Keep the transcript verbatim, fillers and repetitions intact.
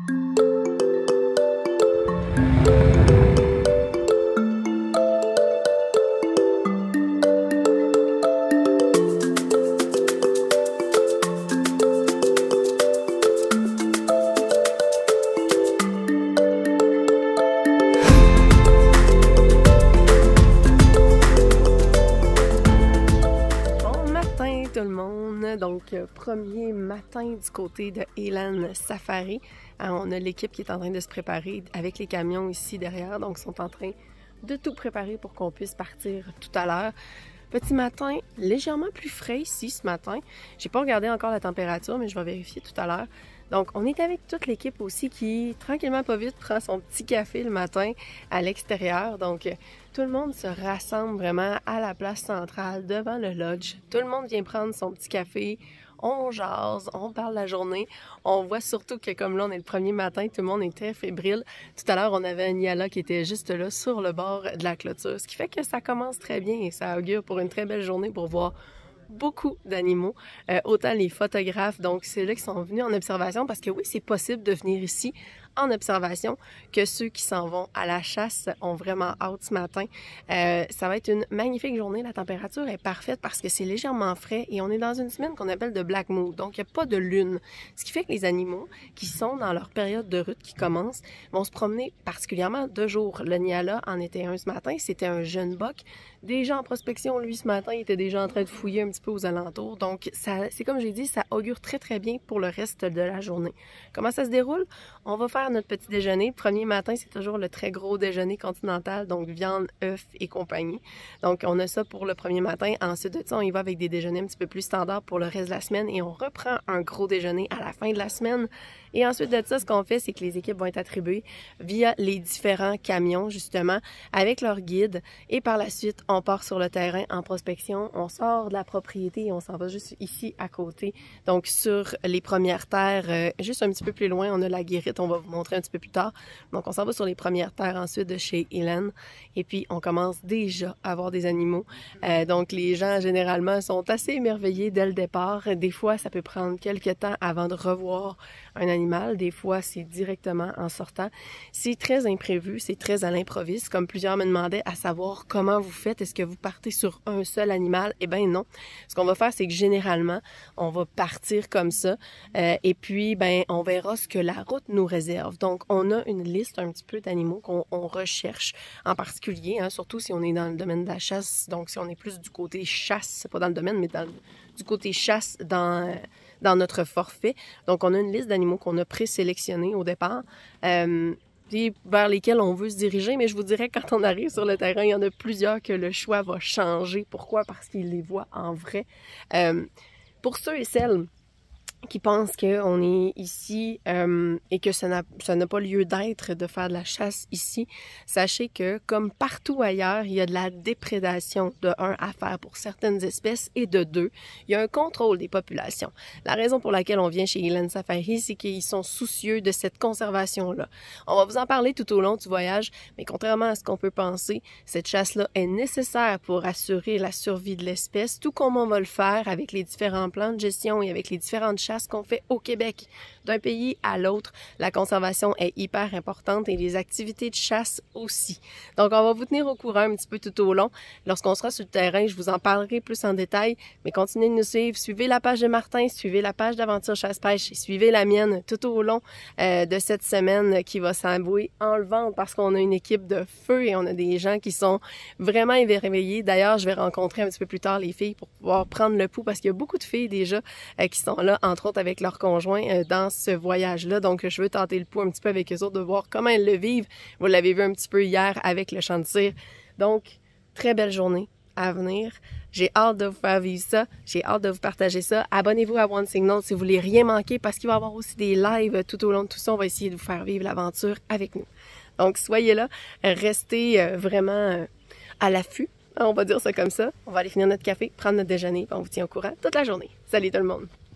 Tout le monde, donc euh, premier matin du côté de Elan Safari. Alors, on a l'équipe qui est en train de se préparer avec les camions ici derrière, donc ils sont en train de tout préparer pour qu'on puisse partir tout à l'heure. Petit matin, légèrement plus frais ici ce matin. J'ai pas regardé encore la température, mais je vais vérifier tout à l'heure. Donc, on est avec toute l'équipe aussi qui, tranquillement pas vite, prend son petit café le matin à l'extérieur. Donc, tout le monde se rassemble vraiment à la place centrale, devant le lodge. Tout le monde vient prendre son petit café, on jase, on parle la journée. On voit surtout que comme là, on est le premier matin, tout le monde est très fébrile. Tout à l'heure, on avait Niala qui était juste là, sur le bord de la clôture. Ce qui fait que ça commence très bien et ça augure pour une très belle journée pour voir beaucoup d'animaux, euh, autant les photographes, donc c'est là qui sont venus en observation parce que oui, c'est possible de venir ici en observation, que ceux qui s'en vont à la chasse ont vraiment hâte ce matin. Euh, ça va être une magnifique journée, la température est parfaite parce que c'est légèrement frais et on est dans une semaine qu'on appelle de Black Moon, donc il n'y a pas de lune, ce qui fait que les animaux qui sont dans leur période de rut qui commence vont se promener particulièrement deux jours. Le Niala en était un ce matin, c'était un jeune boc, déjà en prospection, lui ce matin, il était déjà en train de fouiller un petit peu aux alentours, donc ça, c'est comme j'ai dit, ça augure très très bien pour le reste de la journée. Comment ça se déroule? On va faire notre petit déjeuner. Premier matin, c'est toujours le très gros déjeuner continental, donc viande, œufs et compagnie. Donc, on a ça pour le premier matin. Ensuite de ça, on y va avec des déjeuners un petit peu plus standards pour le reste de la semaine et on reprend un gros déjeuner à la fin de la semaine. Et ensuite de ça, ce qu'on fait, c'est que les équipes vont être attribuées via les différents camions, justement, avec leur guide. Et par la suite, on part sur le terrain en prospection. On sort de la propriété et on s'en va juste ici à côté. Donc, sur les premières terres, euh, juste un petit peu plus loin, on a la guérite. On va vous montrer un petit peu plus tard. Donc, on s'en va sur les premières terres ensuite de chez Elan. Et puis, on commence déjà à avoir des animaux. Euh, donc, les gens, généralement, sont assez émerveillés dès le départ. Des fois, ça peut prendre quelques temps avant de revoir un animal. Des fois, c'est directement en sortant. C'est très imprévu, c'est très à l'improviste. Comme plusieurs me demandaient à savoir comment vous faites, est-ce que vous partez sur un seul animal? Eh bien non. Ce qu'on va faire, c'est que généralement, on va partir comme ça euh, et puis, ben, on verra ce que la route nous réserve. Donc, on a une liste un petit peu d'animaux qu'on on recherche en particulier, hein, surtout si on est dans le domaine de la chasse. Donc, si on est plus du côté chasse, c'est pas dans le domaine, mais dans le, du côté chasse dans... Euh, dans notre forfait. Donc, on a une liste d'animaux qu'on a présélectionnés au départ, euh, puis vers lesquels on veut se diriger, mais je vous dirais quand on arrive sur le terrain, il y en a plusieurs que le choix va changer. Pourquoi? Parce qu'ils les voient en vrai. Euh, pour ceux et celles qui pensent qu'on est ici euh, et que ça n'a, ça n'a pas lieu d'être de faire de la chasse ici, sachez que, comme partout ailleurs, il y a de la déprédation de un à faire pour certaines espèces et de deux, il y a un contrôle des populations. La raison pour laquelle on vient chez Elan Safari, c'est qu'ils sont soucieux de cette conservation-là. On va vous en parler tout au long du voyage, mais contrairement à ce qu'on peut penser, cette chasse-là est nécessaire pour assurer la survie de l'espèce, tout comme on va le faire avec les différents plans de gestion et avec les différentes chasse qu'on fait au Québec. D'un pays à l'autre, la conservation est hyper importante et les activités de chasse aussi. Donc, on va vous tenir au courant un petit peu tout au long. Lorsqu'on sera sur le terrain, je vous en parlerai plus en détail, mais continuez de nous suivre. Suivez la page de Martin, suivez la page d'Aventure Chasse-Pêche et suivez la mienne tout au long euh, de cette semaine qui va s'embouer enlevante parce qu'on a une équipe de feu et on a des gens qui sont vraiment éveillés. D'ailleurs, je vais rencontrer un petit peu plus tard les filles pour pouvoir prendre le pouls parce qu'il y a beaucoup de filles déjà euh, qui sont là, entre autres avec leurs conjoints euh, dans ce voyage-là. Donc, je veux tenter le pouls un petit peu avec eux autres, de voir comment elles le vivent. Vous l'avez vu un petit peu hier avec le champ de tir. Donc, très belle journée à venir. J'ai hâte de vous faire vivre ça. J'ai hâte de vous partager ça. Abonnez-vous à One Signal si vous voulez rien manquer parce qu'il va y avoir aussi des lives tout au long de tout ça. On va essayer de vous faire vivre l'aventure avec nous. Donc, soyez là. Restez euh, vraiment euh, à l'affût. On va dire ça comme ça. On va aller finir notre café, prendre notre déjeuner, puis on vous tient au courant toute la journée. Salut tout le monde!